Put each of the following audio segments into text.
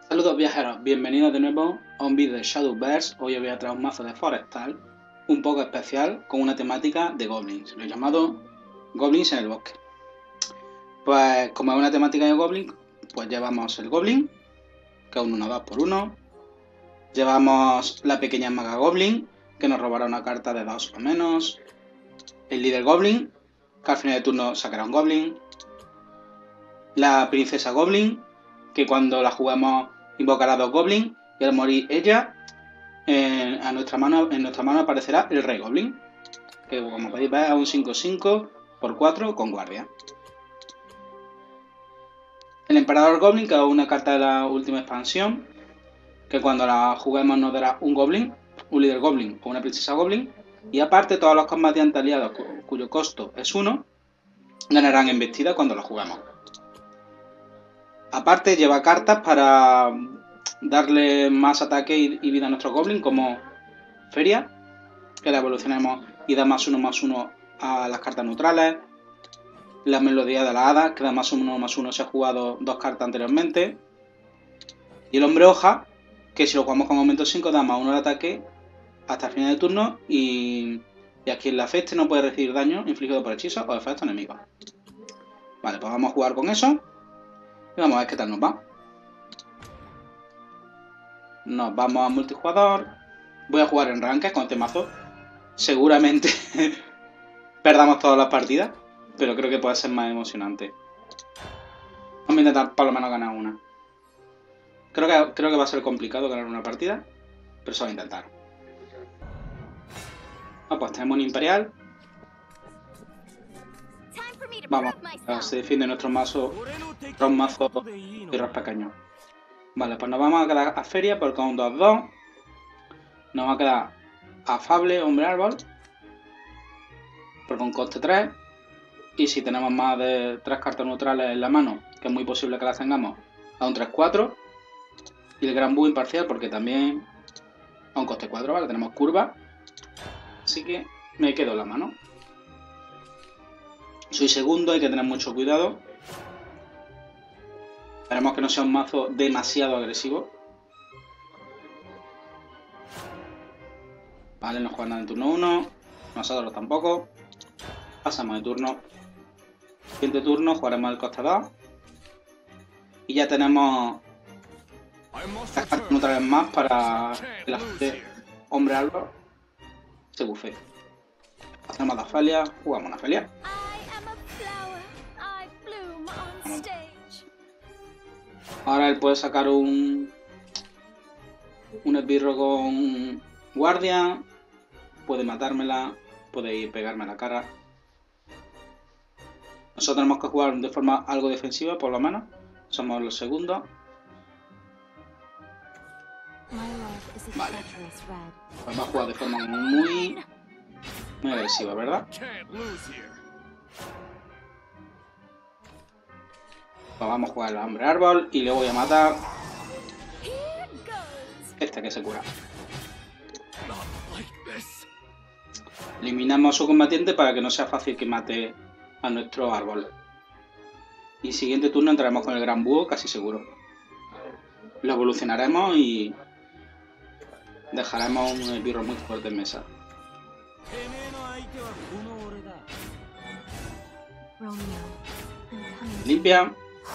Saludos viajeros, bienvenidos de nuevo a un vídeo de Shadowverse. Hoy os voy a traer un mazo de Forestal un poco especial con una temática de Goblins. Lo he llamado Goblins en el bosque. Pues como es una temática de Goblin, pues llevamos el Goblin, que es un 1-2 por 1. Llevamos la pequeña maga Goblin, que nos robará una carta de 2 o menos. El líder Goblin, que al final de turno sacará un Goblin. La princesa Goblin, que cuando la juguemos invocará 2 Goblins y al morir ella, en nuestra mano aparecerá el Rey Goblin, que como podéis ver es un 5/5 por 4 con guardia. El Emperador Goblin, que es una carta de la última expansión, que cuando la juguemos nos dará un Goblin, un líder Goblin o una princesa Goblin, y aparte todos los combatientes aliados cuyo costo es 1, ganarán embestida cuando la juguemos. Aparte lleva cartas para darle más ataque y vida a nuestro Goblin, como Feria, que la evolucionemos y da +1/+1 a las cartas neutrales. La melodía de la hada, que da +1/+1 si ha jugado 2 cartas anteriormente. Y el hombre hoja, que si lo jugamos con aumento 5 da +1 al ataque hasta el final de turno y a quien le afecte no puede recibir daño infligido por hechizos o efectos enemigos. Vale, pues vamos a jugar con eso y vamos a ver qué tal nos va. Nos vamos a multijugador. Voy a jugar en ranked con este mazo. Seguramente perdamos todas las partidas, pero creo que puede ser más emocionante. Vamos a intentar por lo menos ganar una. Creo que va a ser complicado ganar una partida, pero se va a intentar. Pues tenemos un Imperial. Vamos, se defiende nuestro mazo con un mazo de los pequeños. Vale, pues nos vamos a quedar a Feria porque un 2-2. Nos va a quedar Afable, Hombre Árbol, porque un coste 3. Y si tenemos más de 3 cartas neutrales en la mano, que es muy posible que las tengamos, a un 3-4. Y el Gran Búho imparcial, porque también a un coste 4, ¿vale? Tenemos curva. Así que me quedo en la mano. Soy segundo, hay que tener mucho cuidado. Esperemos que no sea un mazo demasiado agresivo. Vale, no juegan nada en turno 1. Nosotros tampoco. Pasamos de turno. Siguiente turno jugaremos el coste 2. Y ya tenemos 3 cartas neutrales más para que la gente hombre árbol se bufe. Hacemos la Felia, jugamos una Felia. Ahora él puede sacar un esbirro con guardia, puede matármela, puede ir pegarme a la cara. Nosotros tenemos que jugar de forma algo defensiva, por lo menos. Somos los segundos. Vale. Pues va a jugar de forma muy agresiva, ¿verdad? Pues vamos a jugar al hombre árbol y le voy a matar este que se cura. Eliminamos a su combatiente para que no sea fácil que mate a nuestro árbol. Y siguiente turno entraremos con el gran búho, casi seguro. Lo evolucionaremos y dejaremos un esbirro muy fuerte en mesa. Limpia.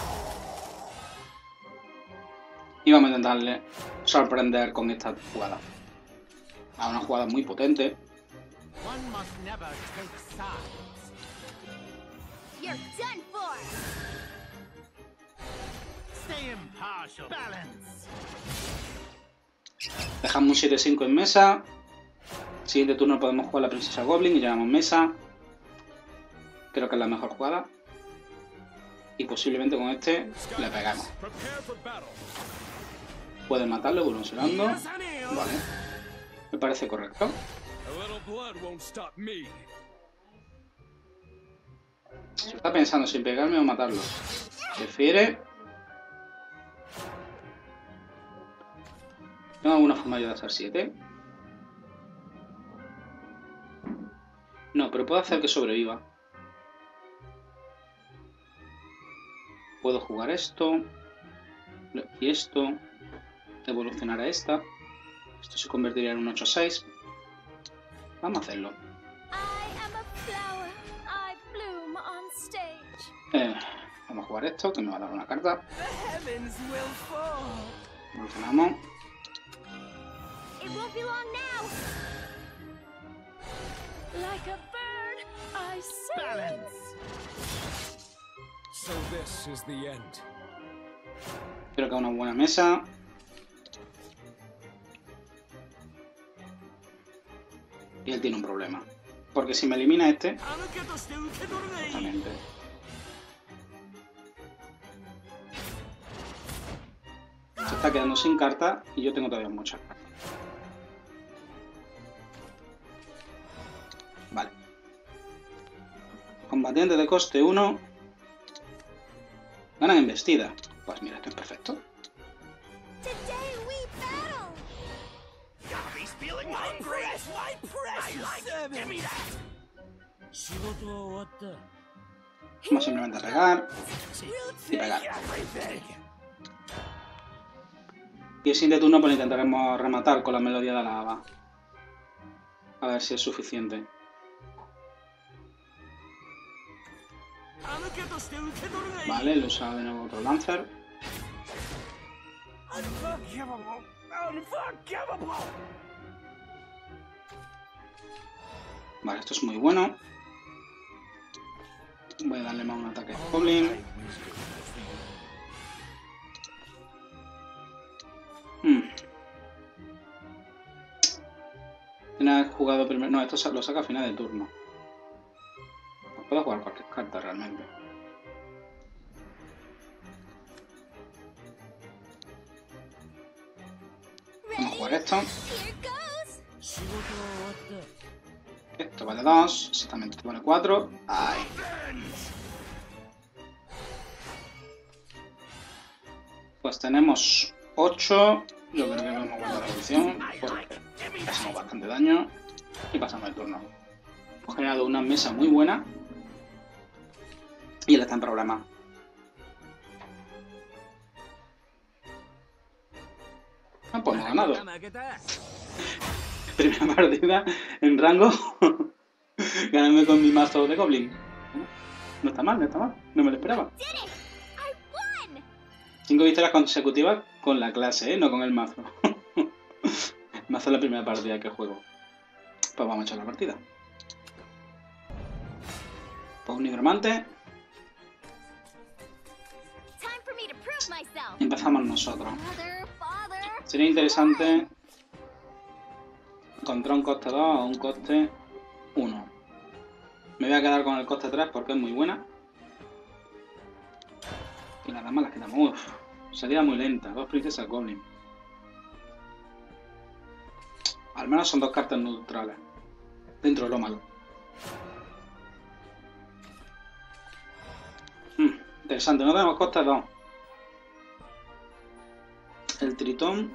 Y vamos a intentarle sorprender con esta jugada. A una jugada muy potente. Dejamos un 7-5 en mesa. Siguiente turno podemos jugar la princesa Goblin y llevamos mesa. Creo que es la mejor jugada. Y posiblemente con este le pegamos. Pueden matarlo evolucionando. Vale. Me parece correcto. Se está pensando si pegarme o matarlo. Prefiere. ¿Tengo alguna forma de hacer 7? No, pero puedo hacer que sobreviva. Puedo jugar esto. Y esto. evolucionar a esta. Esto se convertiría en un 8-6. Vamos a hacerlo. Vamos a jugar esto, que me va a dar una carta. Evolucionamos. Creo que es una buena mesa. Y él tiene un problema. Porque si me elimina este... Justamente. Se está quedando sin cartas y yo tengo todavía muchas cartas. Vale. Combatientes de coste 1. Ganan embestida. Pues mira, esto es perfecto. Vamos simplemente a regar y pegar. Y el siguiente turno pues intentaremos rematar con la melodía de la lava. A ver si es suficiente. Vale, le usa de nuevo otro Lancer. Vale, esto es muy bueno. Voy a darle más un ataque a Goblin. Tiene jugado primero. No, esto lo saca a final de turno. Puedo jugar cualquier carta realmente. Vamos a jugar esto. Esto vale 2. Exactamente, esto vale 4. ¡Ay! Pues tenemos 8. Yo creo que vamos a guardar la evolución porque hacemos bastante daño. Y pasamos el turno. Hemos generado una mesa muy buena. Y él está en problemas. Ah, pues hemos ganado. Primera partida en rango. Ganarme con mi mazo de Goblin. No está mal, no está mal. No me lo esperaba. 5 victorias consecutivas con la clase, no con el mazo. El mazo es la primera partida que juego. Pues vamos a echar la partida. Pues un nigromante. Y empezamos nosotros. Sería interesante encontrar un coste 2 o un coste 1. Me voy a quedar con el coste 3 porque es muy buena. Y las damas las quitamos. Uff, salida muy lenta. 2 princesas Goblin. Al menos son 2 cartas neutrales. Dentro de lo malo. Interesante, no tenemos coste 2. El tritón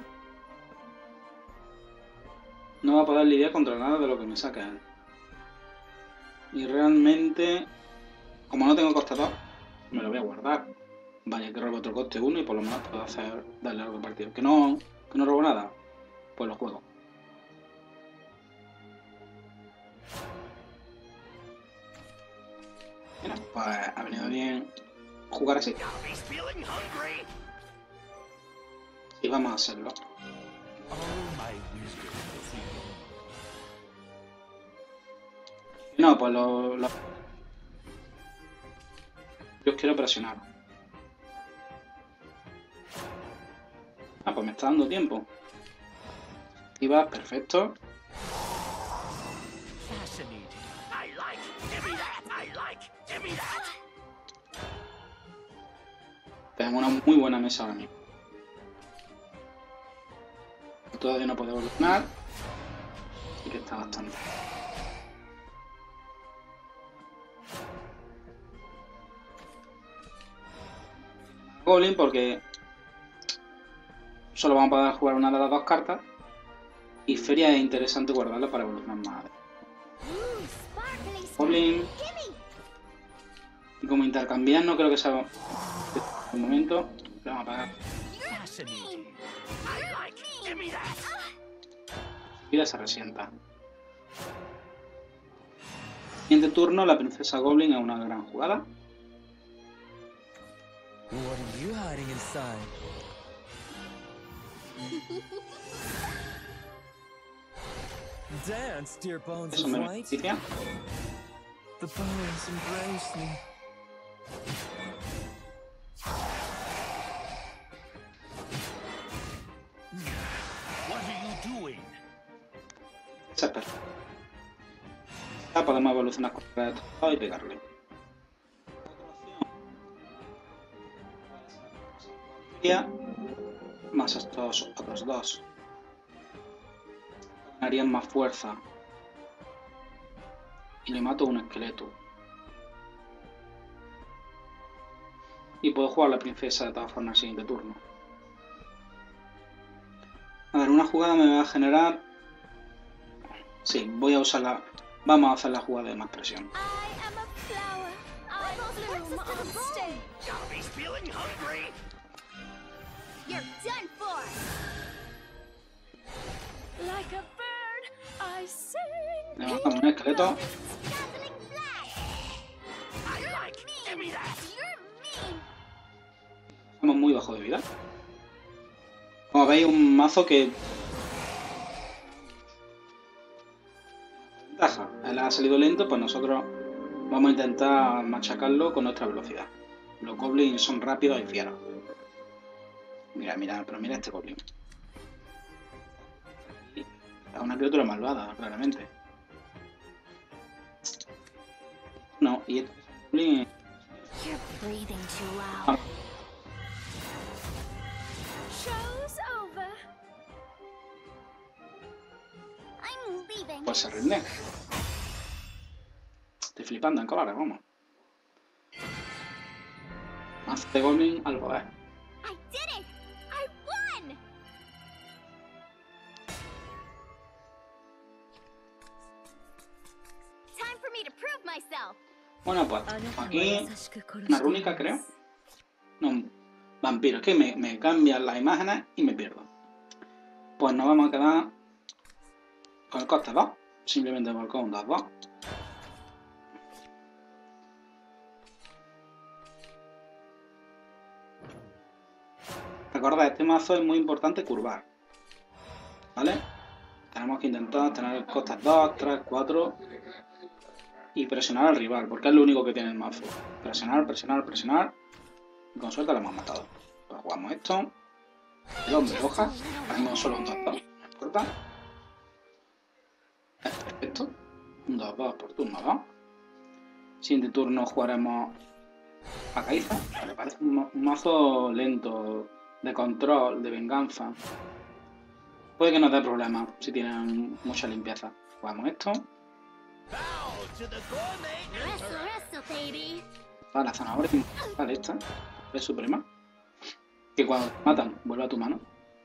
no va a poder lidiar contra nada de lo que me saque él. Y realmente, como no tengo coste 2, me lo voy a guardar. Vaya que robo otro coste 1 y por lo menos puedo darle algo de partido. Que no robo nada, pues lo juego. Mira, pues ha venido bien jugar así. Y vamos a hacerlo. No, pues yo quiero presionar. Ah, pues me está dando tiempo. Y va, perfecto. Tenemos una muy buena mesa ahora mismo. Todavía no puede evolucionar. Y que está bastante. Goblin porque solo vamos a poder jugar una de las 2 cartas. Y Feria es interesante guardarla para evolucionar más. Goblin. Y como intercambiar no creo que sea el momento. Le vamos a pagar. vida se resienta. Siguiente turno, la princesa Goblin es una gran jugada. Eso me beneficia. Esa es perfecta. Ya podemos evolucionar con el y pegarle. Más estos otros dos. Harían más fuerza. Y le mato un esqueleto. Y puedo jugar a la princesa de todas formas el siguiente turno. A ver, una jugada me va a generar... Sí, voy a usarla. Vamos a hacer la jugada de más presión. Le matamos un esqueleto. Estamos muy bajo de vida. Como veis, un mazo que... Ventaja. Él ha salido lento, pues nosotros vamos a intentar machacarlo con nuestra velocidad. Los goblins son rápidos y fieros. Mira, mira, pero mira este goblin. Es una criatura malvada, claramente. No, y este goblin... Pues se rinde. Estoy flipando en colores, vamos. Mazo de goblin al poder. Bueno, pues aquí una rúnica, creo. No, vampiro. Es que me cambian las imágenes y me pierdo. Pues nos vamos a quedar con el coste 2. Simplemente por con 2. Recordad, este mazo es muy importante curvar. ¿Vale? Tenemos que intentar tener costas 2, 3, 4 y presionar al rival, porque es lo único que tiene el mazo. Presionar, presionar, presionar. Y con suerte lo hemos matado. Pues jugamos esto. El hombre hoja. Tenemos solo un 2-2. No importa. Perfecto. Un 2-2 por turno 2. Siguiente turno jugaremos a Caiza. Me parece un mazo lento, de control, de venganza. Puede que nos dé problemas si tienen mucha limpieza. Jugamos esto. Vale, la zanahoria. Vale, esta. Es suprema. Que cuando te matan, vuelve a tu mano.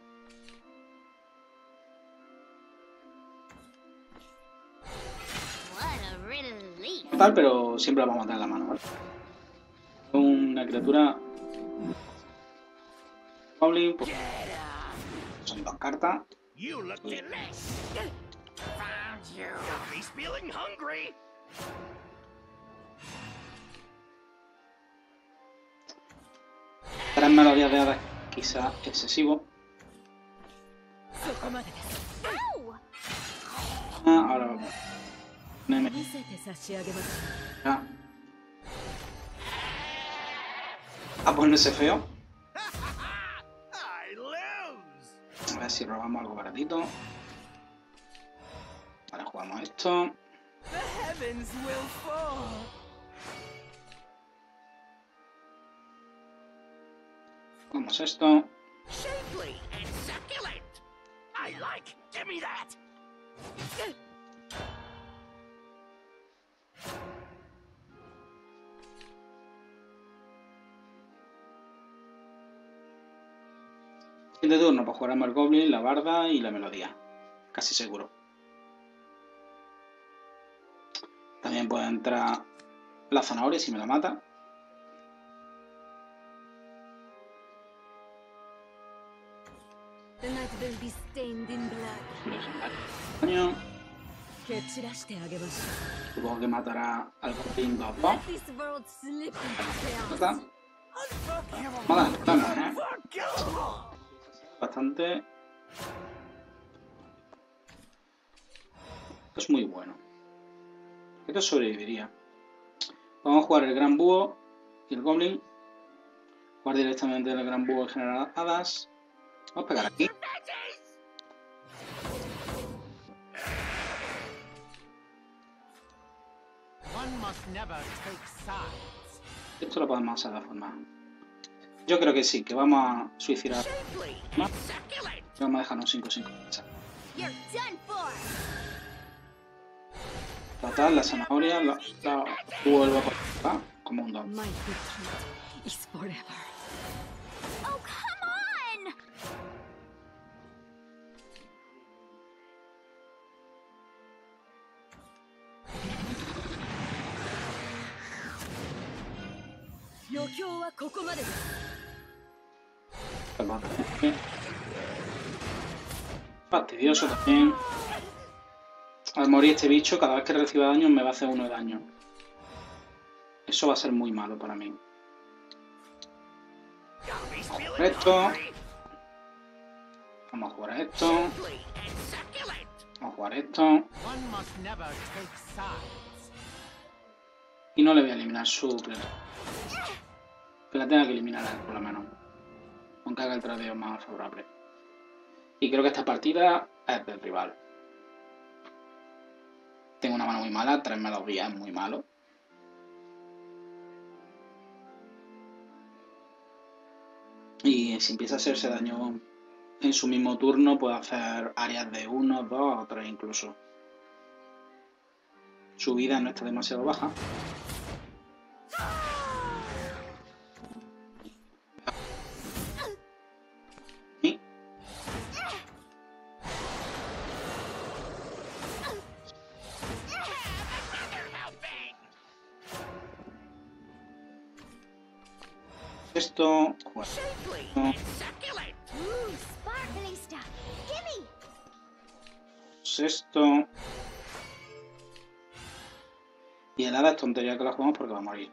Tal, pero siempre la vamos a matar en la mano, ¿vale? Una criatura... Goblin, pues... Son 2 cartas. Tres melodías de hadas quizá excesivo. Ahora a ponerse feo. A ver si robamos algo baratito. Ahora jugamos esto. Jugamos esto. Siguiente turno, pues jugaremos el Goblin, la Barda y la Melodía. Casi seguro. También puede entrar la Zanahoria si me la mata. The night will be stained in blood. Daño. Supongo que matará al Goblin 2. Let this world slip into chaos. Vamos, bastante. Esto es muy bueno. Esto sobreviviría. Vamos a jugar el Gran Búho y el Goblin. Jugar directamente el Gran Búho y generar hadas. Vamos a pegar aquí. Esto lo podemos hacer de la forma. Yo creo que sí, que vamos a suicidar. Vamos a dejarnos 5-5. Total, la zanahoria la vuelvo a poner como un don. Fastidioso también. Al morir este bicho, cada vez que reciba daño me va a hacer 1 de daño. Eso va a ser muy malo para mí. Esto. Vamos a jugar a esto. Vamos a jugar a esto. Y no le voy a eliminar su criatura. Que la tenga que eliminar por lo menos. Aunque haga el tradeo más favorable. Y creo que esta partida es del rival. Tengo una mano muy mala, 3 melodías es muy malo. Y si empieza a hacerse daño en su mismo turno, puede hacer áreas de 1, 2 o 3 incluso. Su vida no está demasiado baja. Esto. Esto. Y el hada es tontería que la jugamos porque va a morir.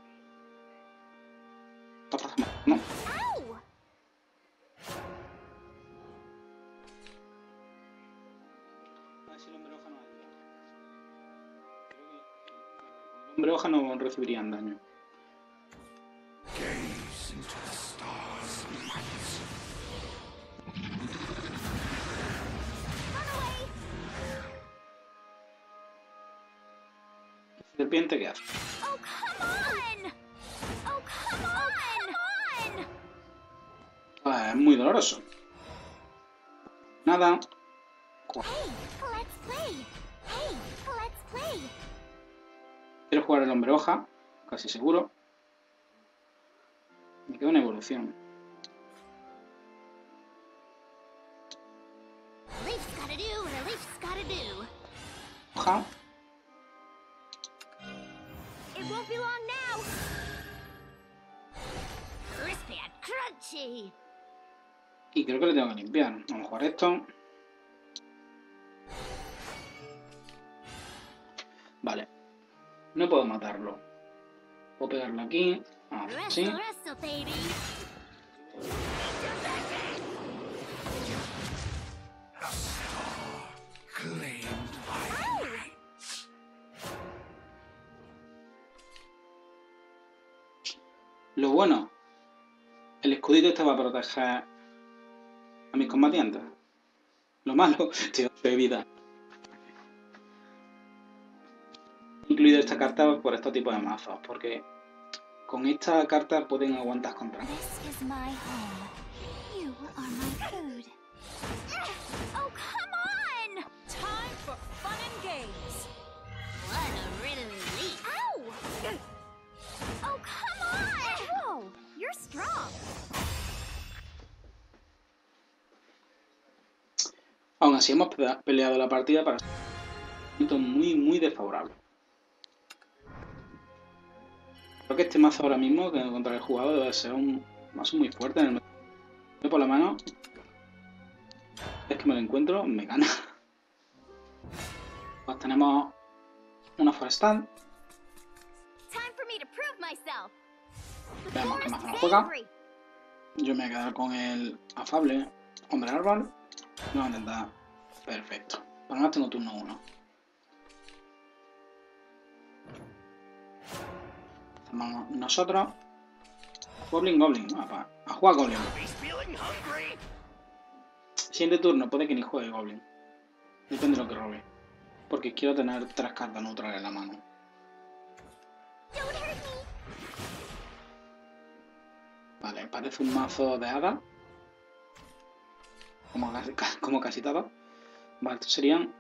No. A ver si el hombre hoja no ayuda. El hombre hoja no recibirían daño. ¿Serpiente qué hace? Ah, es muy doloroso. Nada. Quiero jugar el hombre hoja, casi seguro. Me queda una evolución. Hoja. Y creo que le tengo que limpiar. Vamos a jugar esto. Vale. No puedo matarlo. Puedo pegarlo aquí. Sí. Lo bueno, el escudito este va a proteger a mis combatientes. Lo malo, tío, de vida. He incluido esta carta por estos tipos de mazos, porque con esta carta pueden aguantar contra mí. Aún así hemos peleado la partida para un muy desfavorable. Creo que este mazo ahora mismo contra el jugador debe ser un mazo muy fuerte en el medio por la mano. que me lo encuentro, me gana. Pues tenemos una forestal. Veamos qué más nos juega. Yo me voy a quedar con el afable hombre árbol. No, intentar. Perfecto. Por lo menos tengo turno 1. Hacemos nosotros. Goblin. A jugar Goblin. Siguiente turno, puede que ni juegue Goblin. Depende de lo que robe. Porque quiero tener 3 cartas neutrales en la mano. Vale, parece un mazo de hadas. Como casi todo. Vale, estos serían...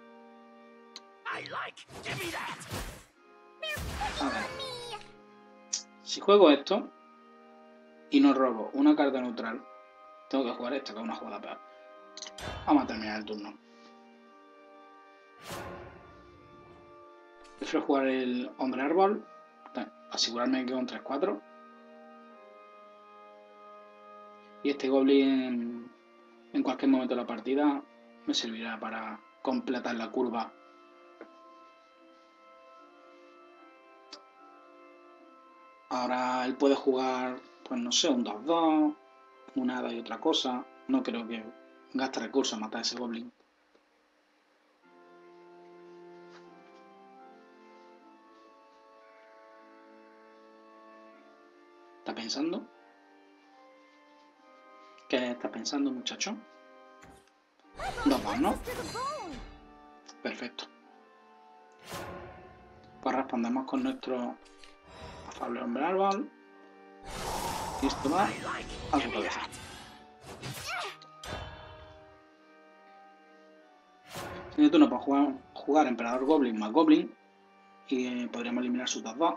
A ver. Si juego esto y no robo una carta neutral, tengo que jugar esta, que es una jugada peor. Vamos a terminar el turno. Prefiero jugar el hombre árbol, asegurarme que es un 3-4. Y este goblin en cualquier momento de la partida me servirá para completar la curva. Ahora él puede jugar, pues no sé, un 2-2, una hada y otra cosa. No creo que gaste recursos a matar a ese goblin. ¿Está pensando? ¿Qué está pensando, muchacho? 2-2, ¿no? Perfecto. Pues respondemos con nuestro afable hombre árbol. Y esto va a su cabeza. Siguiente turno para jugar emperador goblin más goblin. Y podríamos eliminar sus 2-2.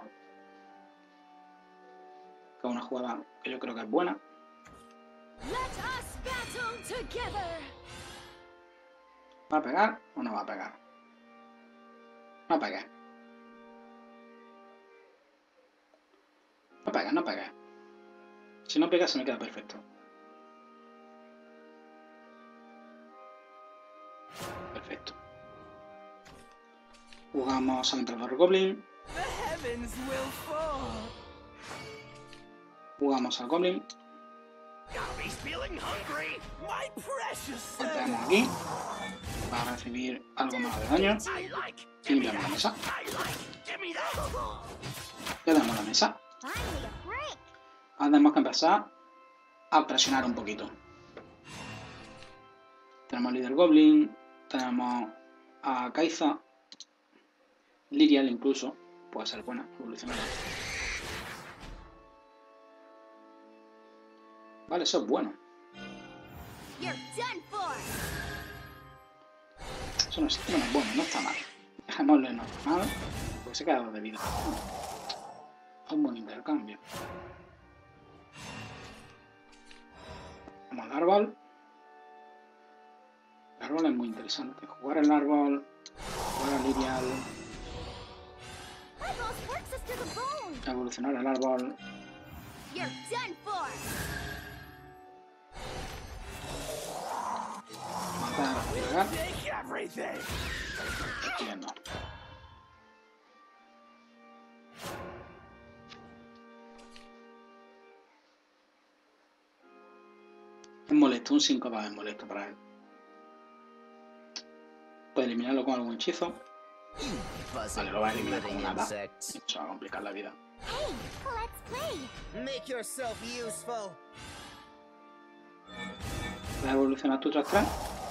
Que es una jugada que yo creo que es buena. ¿Va a pegar o no va a pegar? No pegue. No pegue. Si no pega se me queda perfecto. Perfecto. Jugamos al emperador goblin. Jugamos al goblin. Golpeamos aquí para recibir algo más de daño. Y limpiamos la mesa. Ya tenemos la mesa. Ahora tenemos que empezar a presionar un poquito. Tenemos líder goblin. Tenemos a Kaiza. Lirial incluso. Puede ser buena, evolucionar. Vale, eso es bueno. Eso no es bueno, no está mal. Dejémosle normal, porque se queda 2 de vida. Un buen intercambio. Vamos al árbol. El árbol es muy interesante. Jugar el árbol, jugar a Lirial, evolucionar el árbol. Matar, pegar. Entiendo. Es molesto, un 5-2 es molesto para él. Puede eliminarlo con algún hechizo. Vale, lo va a eliminar con una hada. Eso va a complicar la vida. ¿Puedes evolucionar tu 3-3?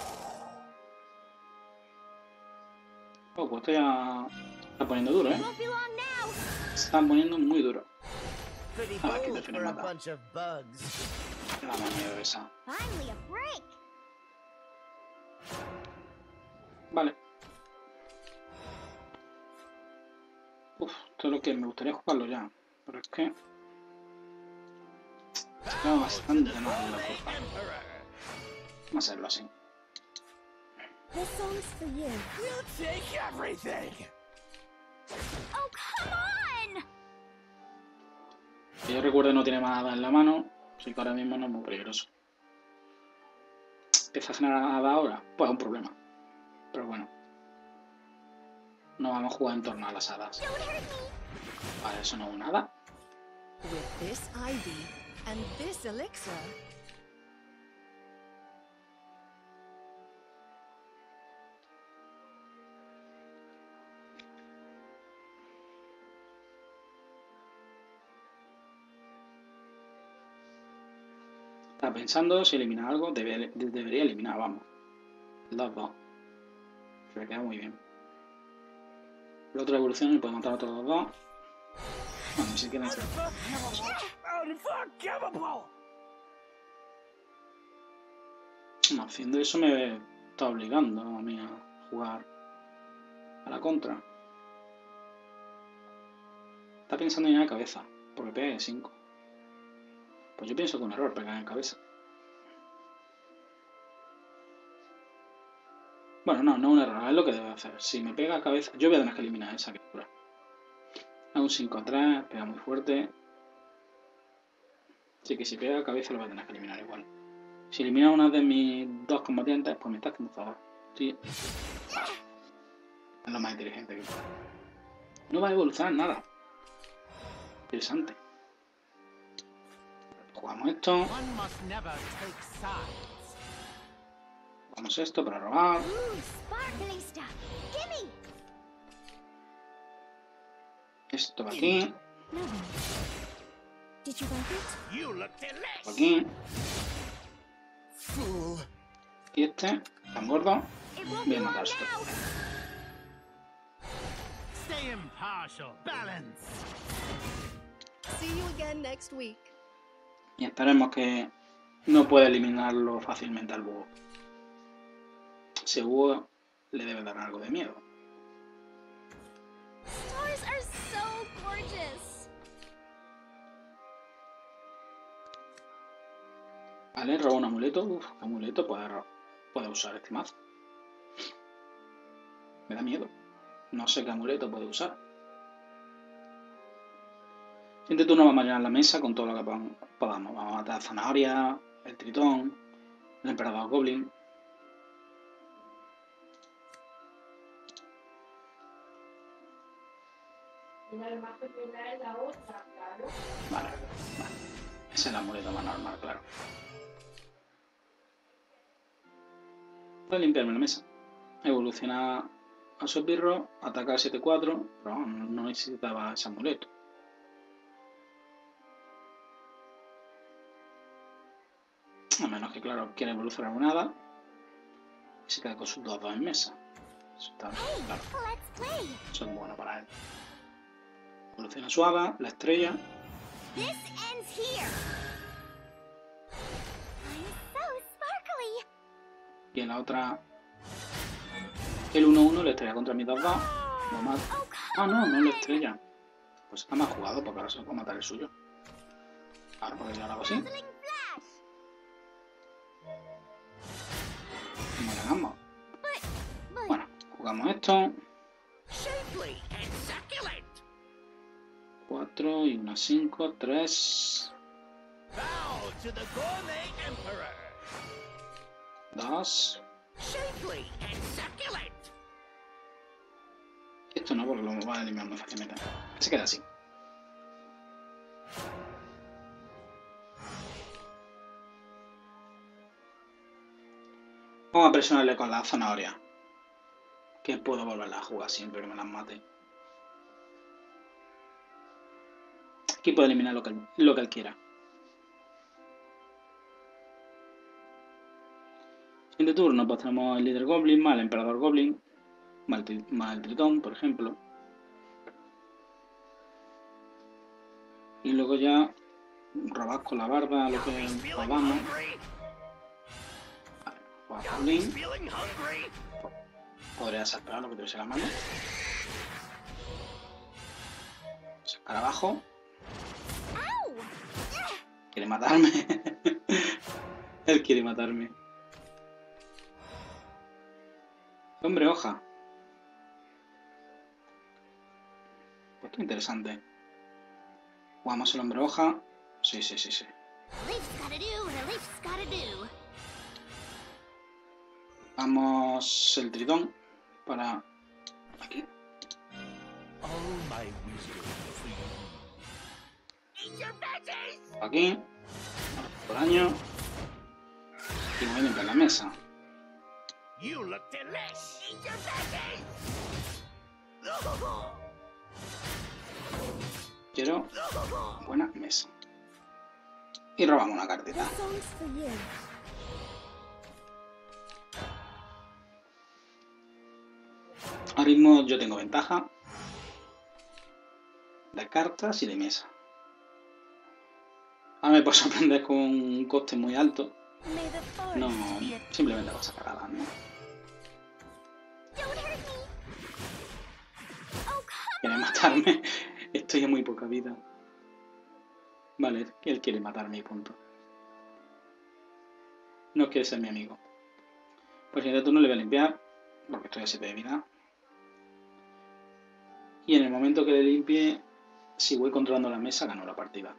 Oh, pues esto ya está poniendo duro, ¿eh? Se está poniendo muy duro. Ah, aquí te mata. Me da más miedo esa. Vale. Uf, esto es lo que me gustaría jugarlo ya. Pero es que... se queda bastante mal la cosa. Vamos a hacerlo así. Que yo recuerde no tiene más nada en la mano, así que ahora mismo no es muy peligroso. empieza a generar ahora, pues es un problema. Pero bueno. No vamos a jugar en torno a las hadas. Vale, eso no es un hada. With this ivy and this elixir, Estaba pensando si eliminar algo, debería eliminar, vamos. Los dos. Se le queda muy bien. La otra evolución y puede matar a otros dos. Bueno, ni siquiera hace. Haciendo eso me está obligando a mí a jugar a la contra. Está pensando en la cabeza, porque pega 5. Pues yo pienso que un error pegar en cabeza. Bueno, no un error, es lo que debe hacer. Si me pega a cabeza, yo voy a tener que eliminar esa criatura. A un 5-3, pega muy fuerte. Así que si pega a cabeza lo voy a tener que eliminar igual. Si elimina una de mis dos combatientes, pues me está haciendo favor. Sí. Es lo más inteligente que puedo. No va a evolucionar nada. Interesante. Jugamos esto. Jugamos esto para robar. Esto va aquí. Por aquí. Y este, tan gordo, voy a matar esto. see you again next week. Y esperemos que no pueda eliminarlo fácilmente al búho. Ese búho le debe dar algo de miedo. Stars are so gorgeous. Vale, roba un amuleto. Uf, ¿qué amuleto puede usar este mazo? Me da miedo. No sé qué amuleto puede usar. Siguiente turno vamos a llenar la mesa con todo lo que podamos. Vamos a matar zanahoria, el tritón, el emperador goblin. Vale. Ese es el amuleto más normal, claro. Voy a limpiarme la mesa. Evoluciona a su esbirro, atacar 7-4, pero no necesitaba ese amuleto. A menos que, claro, quiera evolucionar un hada y se queda con sus 2-2 en mesa. Eso está bien, claro. Eso es bueno para él. Evoluciona su hada, la estrella. Y en la otra, el 1-1 le estrella contra mis 2-2. Lo mata. Ah, no la estrella. Pues está más jugado porque ahora se va a matar el suyo. Ahora porque yo lo hago así. Y mueren ambos. Bueno, jugamos esto. 4 y una 5, 3. 2. Esto no, porque lo va a eliminar muy fácilmente. Se queda así. Vamos a presionarle con la zanahoria. Que puedo volverla a jugar siempre que me las mate. Aquí puede eliminar lo que él quiera. Siguiente turno, pues tenemos el líder goblin, más el emperador goblin, más el tritón, por ejemplo. Y luego ya robar con la barba lo que podamos. Vale, jugar goblin. Podría saltar lo que tuviese la mano. Sacar abajo. Quiere matarme. Él quiere matarme. Hombre hoja. Esto es interesante. Jugamos el hombre hoja. Sí. Sacamos el tritón para aquí. Aquí. Por año. Y voy a limpiar la mesa. Quiero buena mesa. Y robamos una cartita. Ahora mismo yo tengo ventaja de cartas y de mesa. Ahora me puedo sorprender con un coste muy alto. No, simplemente voy a sacar a las, ¿no? Quiere matarme. Estoy a muy poca vida. Vale, él quiere matarme y punto. No quiere ser mi amigo. Pues en el turno le voy a limpiar, porque estoy a 7 de vida. Y en el momento que le limpie, si voy controlando la mesa, gano la partida.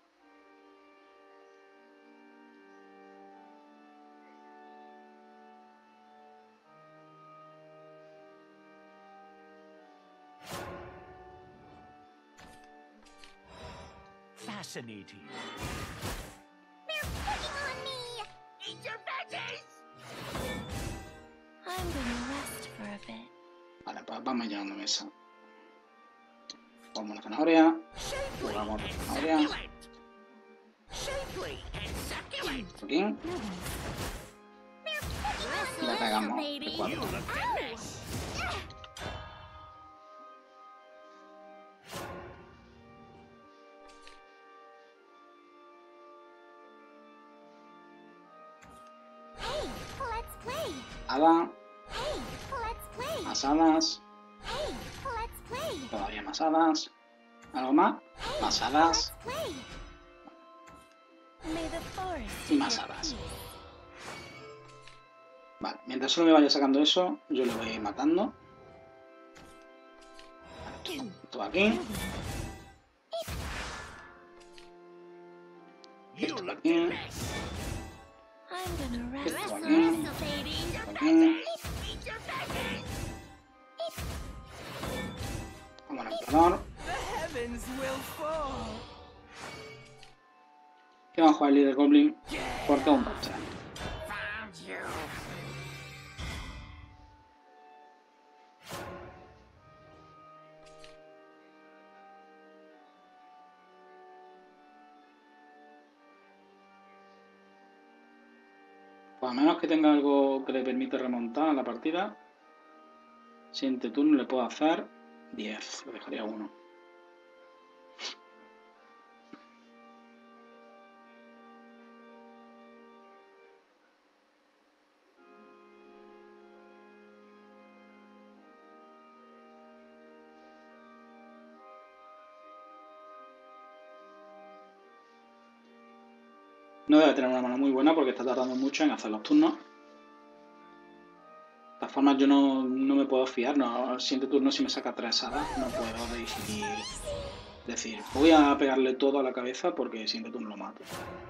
Fascinating. They're picking on me! Eat your veggies! I'm gonna rest for a bit. Vale, pues vamos llenando mesa. Jugamos la zanahoria. Jugamos la zanahoria. Shapely and succulent. Aquí. They're picking on Y la cagamos. baby. De You 4. look delish. Hey, let's play. Hada. Hey, let's play. Más hadas. Hey, let's play. Todavía más hadas. ¿Algo más? Hey, Más hadas. let's play. May the forest Y más hadas. Vale, mientras solo me vaya sacando eso, yo le voy matando. Todo aquí. You Esto look aquí. delish. I'm gonna rest Esto for aquí. a bit, baby. Aquí. Eat your veggies. Vamos al emperador. The heavens will fall. Y vamos a jugar el líder Goblin porque es un coste. Found you. Pues a menos que tenga algo que le permite remontar la partida, siguiente turno le puedo hacer 10, le dejaría 1. No debe tener una mano muy buena porque está tardando mucho en hacer los turnos. De todas formas, yo no me puedo fiar. No, al siguiente turno, si me saca 3 hadas, no puedo decir, voy a pegarle todo a la cabeza porque el siguiente turno lo mato.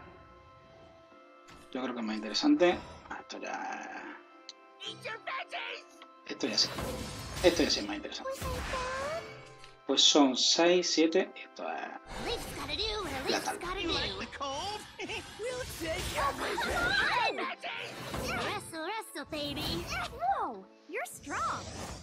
Yo creo que es más interesante. Esto ya. Eat your veggies. Esto ya sí. Esto ya sí es más interesante. Pues son 6, 7. Esto es. Leaf's gotta do what a La leaf's tal. gotta You do. like the cold? We'll take Come everything. on! Wrestle, wrestle, baby. Whoa, you're strong.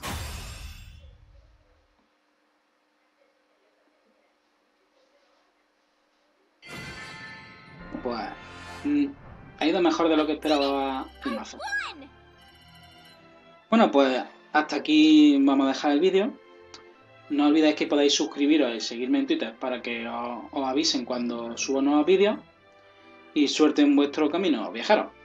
Pues. Ha ido mejor de lo que esperaba el mazo. One! Bueno, pues hasta aquí vamos a dejar el vídeo. No olvidéis que podéis suscribiros y seguirme en Twitter para que os avisen cuando subo nuevos vídeos. Y suerte en vuestro camino, viajeros.